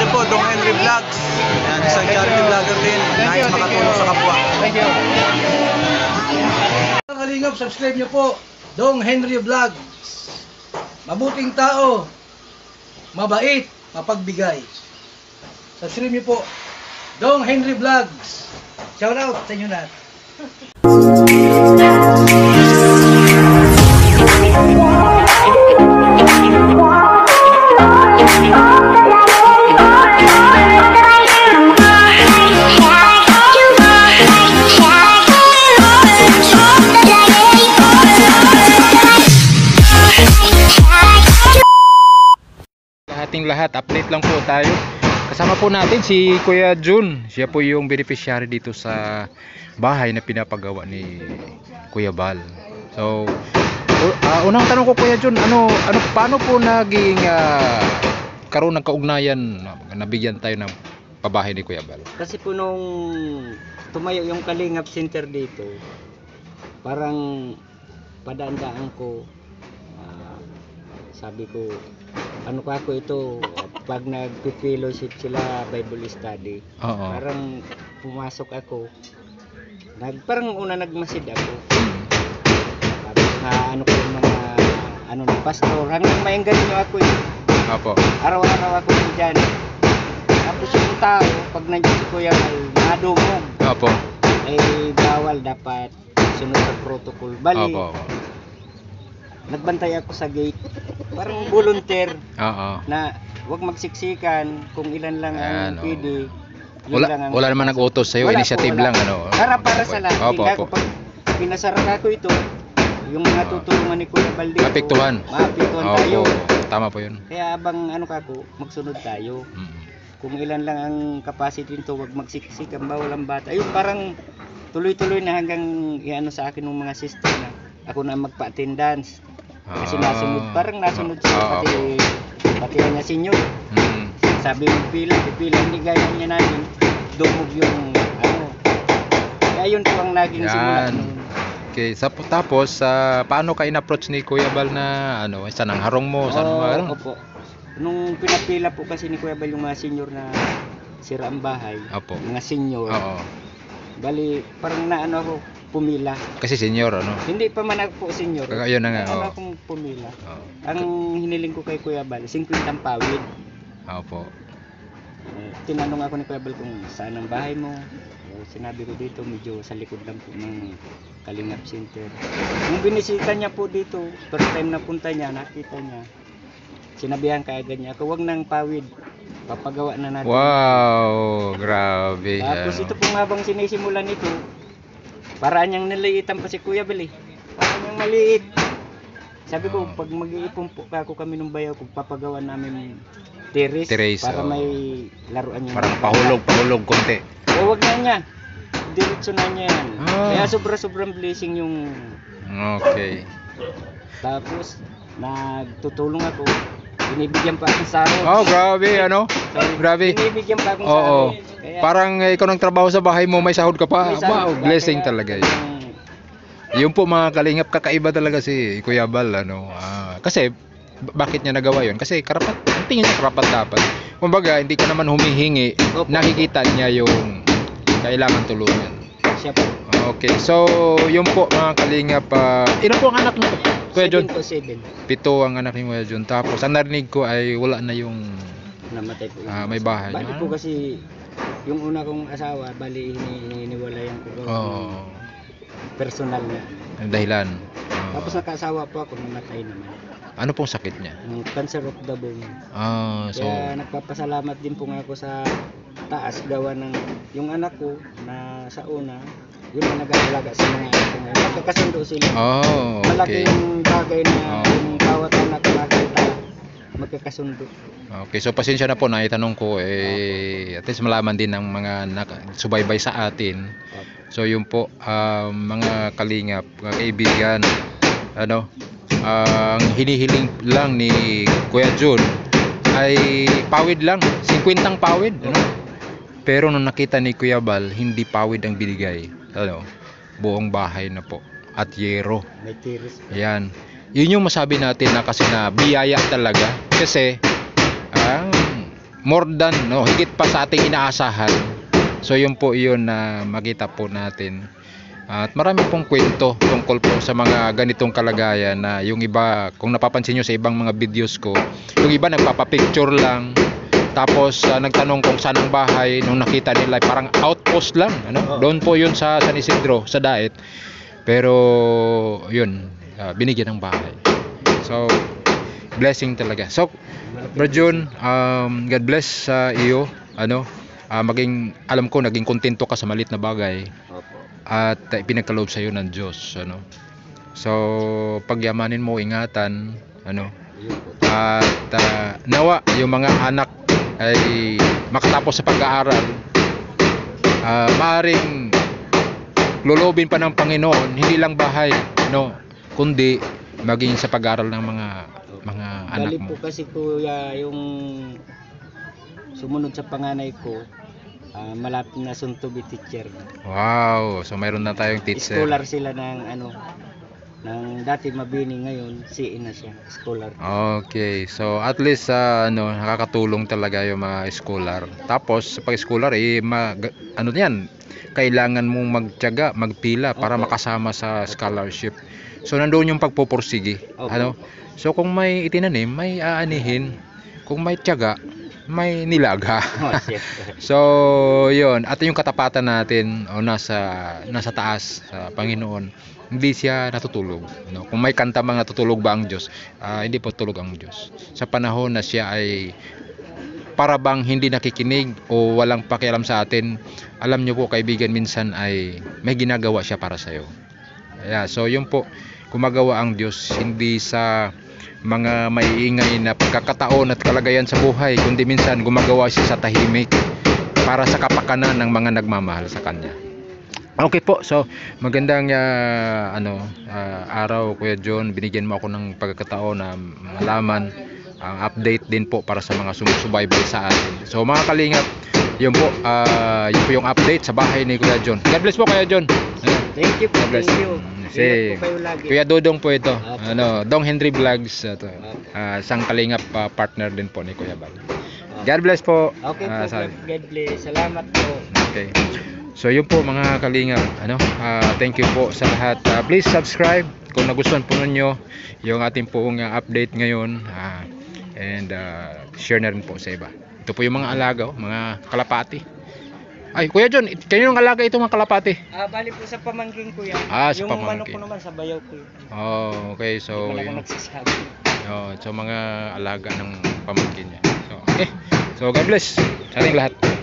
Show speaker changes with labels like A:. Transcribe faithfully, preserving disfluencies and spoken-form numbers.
A: din po, Dong Henry Vlogs. Yan, isang charity vlogger din. Nais makatulong sa kapwa.
B: Thank you. Mga kalingap, subscribe nyo po, Dong Henry Vlogs. Mabuting tao, mabait, mapagbigay. Subscribe nyo po, Dong Henry Vlogs. Shout out sa inyo lahat.
C: Ating lahat, update lang po tayo. Kasama po natin si Kuya Jun. Siya po yung beneficiary dito sa bahay na pinapagawa ni Kuya Bal. So, uh, unang tanong ko Kuya Jun, ano ano paano po naging uh, karoon ng kaugnayan nabigyan tayo ng pabahay ni Kuya Bal?
D: Kasi po nung tumayo yung Kalingap Center dito, parang padaan-daan ko, uh, sabi ko, ano ka ako ito, pag nag-fellowship sila Bible study,
C: Oo.
D: parang pumasok ako, nag, parang una nagmasid ako. Sabi na ano ko yung mga, ano na, pastor, hanggang mainggan nyo ako eh.
C: Opo.
D: Araw-araw ako dyan. Tapos yung tao, pag nandiyan si Kuya ay madumog,
C: Opo.
D: eh bawal, dapat sunod sa protocol. Bali,
C: Opo.
D: nagbantay ako sa gate, parang volunteer
C: Oo.
D: na wag magsiksikan, kung ilan lang ang
C: Ayan, oo.
D: pwede. yun
C: Wala
D: lang ang-
C: wala naman nag-utos sa iyo,
D: Wala po,
C: initiative
D: wala.
C: lang ano.
D: Para para sa lahat.
C: Opo,
D: Hindi
C: opo.
D: ako pag pinasara ako ito, yung mga
C: Oo.
D: tutulungan ni Kuya Balde.
C: Maapektuhan.
D: Maapektuhan tayo.
C: Opo. Tama po 'yun.
D: Kaya abang ano ka ako, magsunod tayo.
C: Mm.
D: Kung ilan lang ang capacity nito, wag magsiksik, ang bawal ang bata. Ayun, parang tuloy-tuloy na hanggang iano sa akin ng mga sister na ako na magpa-attendance. Kasi
C: Ah.
D: nasunod, parang nasunod siya,
C: Ah,
D: pati,
C: opo.
D: pati ang nasinyo.
C: Mm.
D: Sabi mo pila, pila, hindi gaya niya namin, dumog yung ano. Kaya yun po ang naging simula.
C: Yan. Okay, sa tapos sa paano ka in-approach ni Kuya Bal na ano, saan ang harong mo, saan
D: Oo,
C: mo harong?
D: opo. Nung pinapila po kasi ni Kuya Bal yung mga senior na sira ang bahay,
C: Opo.
D: mga senior,
C: Oo.
D: bali parang naano ako, pumila.
C: Kasi senior ano.
D: Hindi pa man ako po senior.
C: Kaya yun na nga,
D: Ano
C: oo.
D: akong pumila.
C: Oo.
D: Ang hiniling ko kay Kuya Bal, fifty ang pawid.
C: Opo.
D: Eh, tinanong ako ni Kuya Bal kung saan ang bahay mo. Eh, sinabi ko dito, medyo sa likod lang po ng Kalingap Center. Nung binisita niya po dito, first time na punta niya, nakita niya, sinabihan kaagad niya ako, wag nang pawid, papagawa na natin.
C: Wow, grabe.
D: Tapos
C: ano.
D: ito pong habang sinisimulan nito, paraan niyang niliitan pa si Kuya Bal eh. Paraan niyang maliit. Sabi ko,
C: Oo.
D: pag mag-iipon po ako kami ng bayaw, kung papagawa namin terrace,
C: Terrace,
D: para
C: oo.
D: may laruan niya.
C: Parang pahulog, pahulog konti.
D: O wag na niya. Diretso na niya yan.
C: Ah.
D: Kaya sobra-sobrang blessing yung...
C: Okay.
D: Tapos, nagtutulong ako. Binibigyan pa akong sahod.
C: Oh, grabe ano?
D: Sorry,
C: Grabe.
D: Binibigyan pa akong
C: Oo.
D: sahod. Kaya,
C: Parang eh, ikaw nang trabaho sa bahay mo, may sahod ka pa.
D: may sahod
C: Wow,
D: pa.
C: blessing
D: Kaya,
C: talaga 'yun.
D: talagang-
C: Yung po mga kalingap, kakaiba talaga si Kuya Bal ano. Ah, kasi b- bakit niya nagawa 'yun? Kasi karapat, ang tingin niya karapat dapat. Kumbaga, hindi ka naman humihingi,
D: Opo.
C: nakikita niya yung kailangan tulungan.
D: Siya po.
C: Okay, so yun po mga kalingap, ah, ilan po ang anak niyo? Kuya John?
D: Seven po, seven.
C: Pito ang anak ni Kuya John. Tapos ang narinig ko ay wala na yung
D: Namatay po.
C: Ah, may bahay.
D: Bali
C: Ah.
D: po kasi, yung una kong asawa, bali hini- hiniwalayan ko.
C: oh,
D: Personal na.
C: ang dahilan. Ah,
D: Tapos nakaasawa po ako, namatay naman.
C: ano pong sakit niya?
D: Yung cancer of the bone.
C: Ah, so
D: Kaya nagpapasalamat din po nga ako sa taas gawa ng yung anak ko na sa una, yun ang nag-aalaga sa mga anak ko. Magkakasundo sila.
C: Oh, okay.
D: Malaking bagay na
C: Oh.
D: yung bawat anak nakita magkakasundo.
C: Okay, so pasensya na po na itanong ko eh at least malaman din ng mga nak- subaybay sa atin. So yun po, um, mga kalingap, mga kaibigan, ano, ang hinihiling lang ni Kuya Jun ay pawid lang, fifty ang pawid, ano? Pero nung nakita ni Kuya Bal, hindi pawid ang binigay, ano, buong bahay na po at yero.
D: May tiris.
C: Ayan. Yun yung masabi natin na kasi na biyaya talaga kasi ah, more than, no, higit pa sa ating inaasahan. So yun po yun na makita po natin. At marami pong kwento tungkol po sa mga ganitong kalagayan na yung iba, kung napapansin nyo sa ibang mga videos ko, yung iba nagpapapicture lang, tapos uh, nagtanong kung saan ang bahay, nung nakita nila parang outpost lang, ano? Doon po yun sa San Isidro, sa Daet. Pero yun, uh, binigyan ng bahay. So blessing talaga. So Bro Jun, um, God bless sa uh, iyo, ano, uh, maging, alam ko naging kontento ka sa maliit na bagay. At uh, pinagkaloob sa iyo ng Diyos, ano. So pagyamanin mo, ingatan, ano, at uh, nawa yung mga anak ay makatapos sa pag-aaral, uh, maaring lulobin pa ng Panginoon, hindi lang bahay, no, kundi maging sa pag-aaral ng mga mga anak
D: Bali
C: mo.
D: po kasi kuya, yung sumunod sa panganay ko, uh, malapit na soon to be teacher.
C: Wow, so mayroon na tayong teacher.
D: Scholar sila ng ano, ng dati mabini, ngayon C E na siya, scholar.
C: Okay, so at least uh, ano, nakakatulong talaga yung mga scholar. Tapos pag scholar eh ma, ano yan, kailangan mong magtiyaga, magpila para
D: Opo.
C: makasama sa scholarship. So nandoon yung pagpupursige,
D: Opo.
C: ano? So kung may itinanim, may aanihin. Kung may tiyaga, may nilaga.
D: Oh, siyempre.
C: So, yun. At yung katapatan natin o nasa nasa taas sa Panginoon, hindi siya natutulog. No? Kung may kanta mang natutulog ba ang Diyos, ah, hindi po tulog ang Diyos. Sa panahon na siya ay para bang hindi nakikinig o walang pakialam sa atin, alam nyo po kaibigan, minsan ay may ginagawa siya para sa'yo. Yeah, so yun po, gumagawa ang Diyos hindi sa mga maiingay na pagkakataon at kalagayan sa buhay, kundi minsan gumagawa siya sa tahimik para sa kapakanan ng mga nagmamahal sa Kanya. Okay po, so magandang uh, ano uh, araw Kuya John, binigyan mo ako ng pagkakataon na malaman ang uh, update din po para sa mga sumusubaybay sa atin. So mga kalingap, yun po, uh, yun po yung update sa bahay ni Kuya John. God bless po Kuya John.
D: Thank you po,
C: God bless.
D: thank you.
C: Si
D: Ingat po kayo lagi.
C: Kuya Dodong po ito.
D: Okay.
C: Ano, Dong Henry Vlogs, ito.
D: Okay.
C: Uh, isang kalingap uh, partner din po ni Kuya Bal. God bless po.
D: Okay
C: Ah,
D: po,
C: sa-
D: God bless. Salamat po.
C: Okay. So yun po mga kalingap, ano, ah, thank you po sa lahat. Ah, please subscribe kung nagustuhan po ninyo yung ating poong ah, update ngayon, ah, and ah, share na rin po sa iba. Ito po yung mga alaga, oh, mga kalapati. Ay, Kuya John, it- kanino ang alaga itong mga kalapati?
D: Ah, bali po sa pamangking ko yan.
C: Ah, sa
D: yung manok
C: pamangkin.
D: ko naman sa bayaw ko yun.
C: Oh, okay, so
D: Hindi
C: yun.
D: ko nagsasabi.
C: Oh, so mga alaga ng pamangkin niya. So, okay. So God bless sa ating lahat.